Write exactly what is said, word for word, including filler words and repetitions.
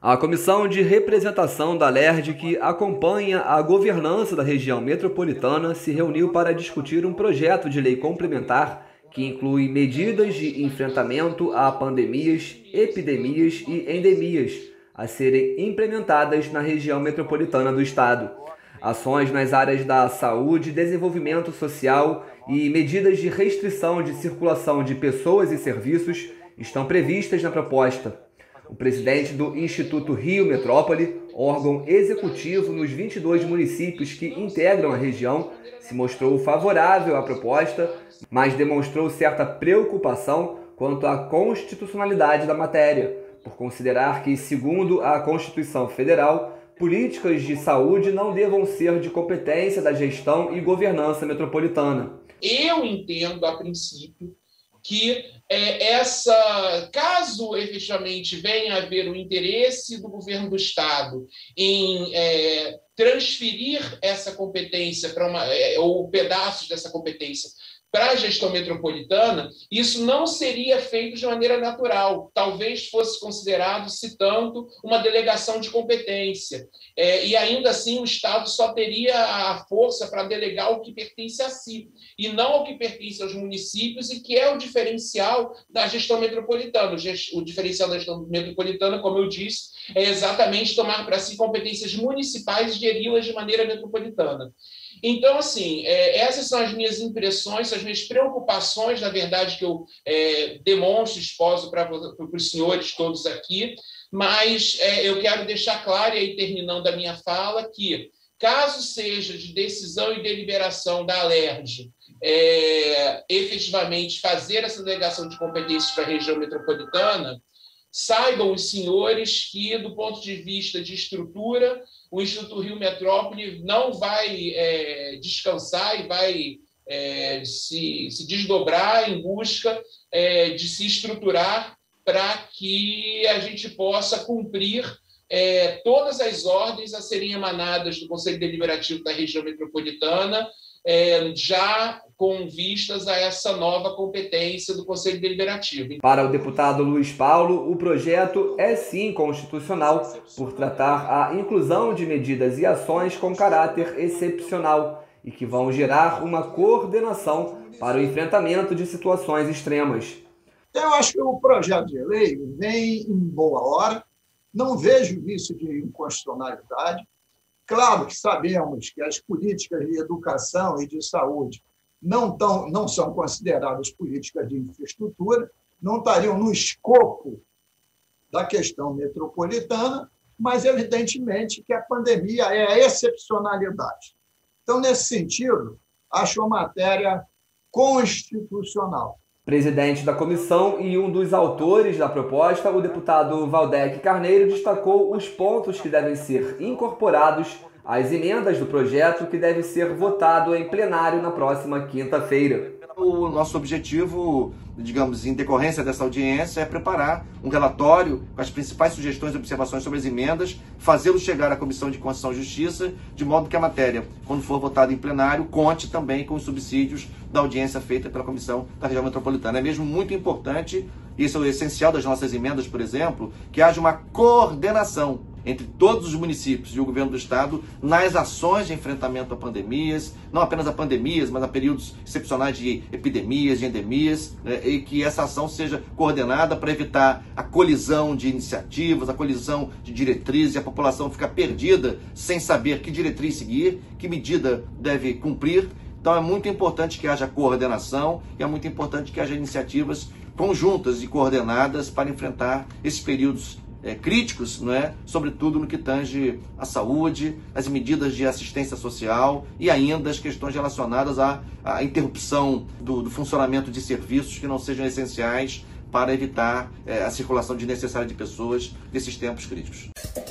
A Comissão de Representação da Alerj, que acompanha a governança da região metropolitana, se reuniu para discutir um projeto de lei complementar que inclui medidas de enfrentamento a pandemias, epidemias e endemias a serem implementadas na região metropolitana do estado. Ações nas áreas da saúde, desenvolvimento social e medidas de restrição de circulação de pessoas e serviços estão previstas na proposta. O presidente do Instituto Rio Metrópole, órgão executivo nos vinte e dois municípios que integram a região, se mostrou favorável à proposta, mas demonstrou certa preocupação quanto à constitucionalidade da matéria, por considerar que, segundo a Constituição Federal, políticas de saúde não devam ser de competência da gestão e governança metropolitana. Eu entendo, a princípio, que é, essa, caso efetivamente venha a haver o interesse do governo do estado em é, transferir essa competência para uma, é, ou pedaços dessa competência para a gestão metropolitana, isso não seria feito de maneira natural. Talvez fosse considerado, se tanto, uma delegação de competência. É, e ainda assim o Estado só teria a força para delegar o que pertence a si, e não ao que pertence aos municípios, e que é o diferencial da gestão metropolitana. O diferencial da gestão metropolitana, como eu disse, é exatamente tomar para si competências municipais e geri-las de maneira metropolitana. Então, assim, é, essas são as minhas impressões, as minhas preocupações, na verdade, que eu é, demonstro, exposo para os senhores todos aqui, mas é, eu quero deixar claro, e aí terminando a minha fala, que caso seja de decisão e deliberação da Alerj é, efetivamente fazer essa delegação de competências para a região metropolitana, saibam os senhores que, do ponto de vista de estrutura, o Instituto Rio Metrópole não vai é, descansar e vai é, se, se desdobrar em busca é, de se estruturar para que a gente possa cumprir é, todas as ordens a serem emanadas do Conselho Deliberativo da região metropolitana, é, já com vistas a essa nova competência do Conselho Deliberativo. Para o deputado Luiz Paulo, o projeto é sim constitucional por tratar a inclusão de medidas e ações com caráter excepcional e que vão gerar uma coordenação para o enfrentamento de situações extremas. Eu acho que o projeto de lei vem em boa hora, não vejo isso de inconstitucionalidade. Claro que sabemos que as políticas de educação e de saúde não, tão, não são consideradas políticas de infraestrutura, não estariam no escopo da questão metropolitana, mas, evidentemente, que a pandemia é a excepcionalidade. Então, nesse sentido, acho uma matéria constitucional. Presidente da comissão e um dos autores da proposta, o deputado Valdec Carneiro destacou os pontos que devem ser incorporados às emendas do projeto, que deve ser votado em plenário na próxima quinta-feira. O nosso objetivo, digamos, em decorrência dessa audiência, é preparar um relatório com as principais sugestões e observações sobre as emendas, fazê-lo chegar à Comissão de Constituição e Justiça, de modo que a matéria, quando for votada em plenário, conte também com os subsídios da audiência feita pela Comissão da Região Metropolitana. É mesmo muito importante, isso é o essencial das nossas emendas, por exemplo, que haja uma coordenação entre todos os municípios e o governo do estado nas ações de enfrentamento a pandemias, não apenas a pandemias, mas a períodos excepcionais de epidemias, de endemias, né, e que essa ação seja coordenada para evitar a colisão de iniciativas, a colisão de diretrizes, e a população ficar perdida sem saber que diretriz seguir, que medida deve cumprir. Então é muito importante que haja coordenação e é muito importante que haja iniciativas conjuntas e coordenadas para enfrentar esses períodos É, críticos, não é? Sobretudo no que tange à saúde, as medidas de assistência social e ainda as questões relacionadas à, à interrupção do, do funcionamento de serviços que não sejam essenciais para evitar é, a circulação desnecessária de pessoas nesses tempos críticos.